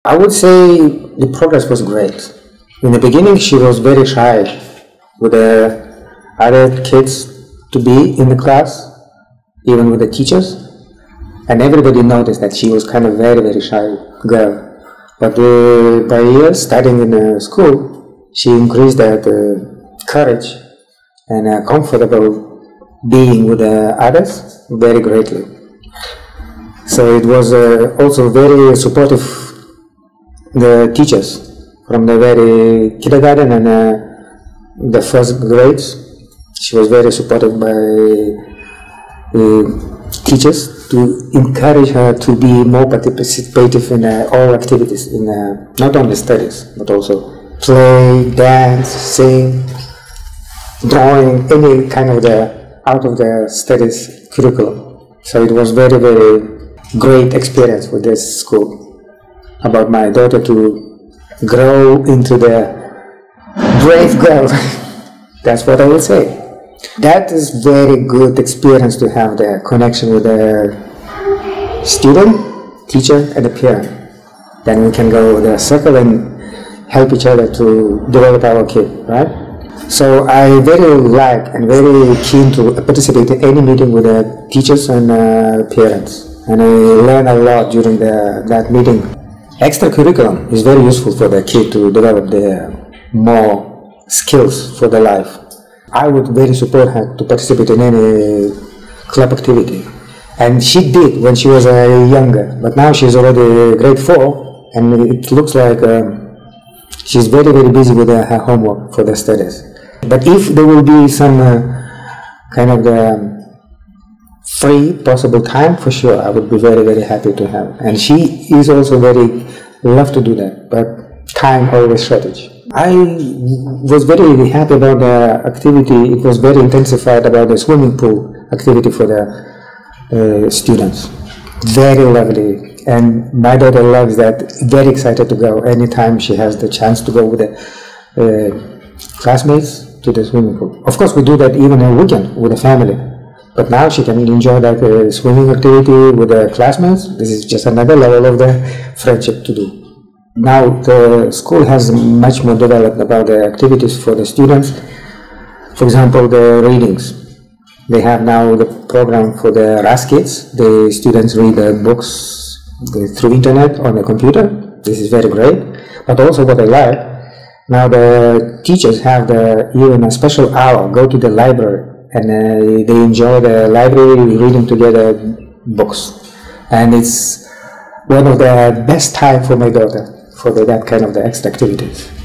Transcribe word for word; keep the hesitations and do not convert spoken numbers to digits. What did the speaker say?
I would say the progress was great. In the beginning, she was very shy with the other kids to be in the class, even with the teachers. And everybody noticed that she was kind of very, very shy girl. But uh, by years, studying in uh, school, she increased that uh, courage and uh, comfortable being with uh, others very greatly. So it was uh, also very supportive, the teachers from the very kindergarten and uh, the first grades. She was very supported by uh, teachers to encourage her to be more participative in uh, all activities, in uh, not only studies, but also play, dance, sing, drawing, any kind of the out of the studies curriculum. So it was very, very great experience with this school about my daughter to grow into the brave girl. That's what I would say. That is very good experience to have the connection with the student, teacher, and the parent. Then we can go the circle and help each other to develop our kid, right? So I very like and very keen to participate in any meeting with the teachers and uh, parents. And I learn a lot during the, that meeting. Extra curriculum is very useful for the kid to develop their more skills for their life. I would very support her to participate in any club activity. And she did when she was uh, younger, but now she's already grade four, and it looks like um, she's very, very busy with uh, her homework for the studies. But if there will be some uh, kind of the free possible time, for sure, I would be very, very happy to have. And she is also very love to do that, but time always shortage. I was very happy about the activity. It was very intensified about the swimming pool activity for the uh, students. Very lovely. And my daughter loves that. Very excited to go anytime she has the chance to go with the uh, classmates to the swimming pool. Of course, we do that even on weekend with the family. But now she can enjoy that uh, swimming activity with the classmates. This is just another level of the friendship to do. Now the school has much more developed about the activities for the students. For example, the readings. They have now the program for the R A S kids. The students read the books through internet on the computer. This is very great. But also what I like, now the teachers have the even a special hour, go to the library, and uh, they enjoy the library reading together books. And it's one of the best time for my daughter for the, that kind of the extra activities.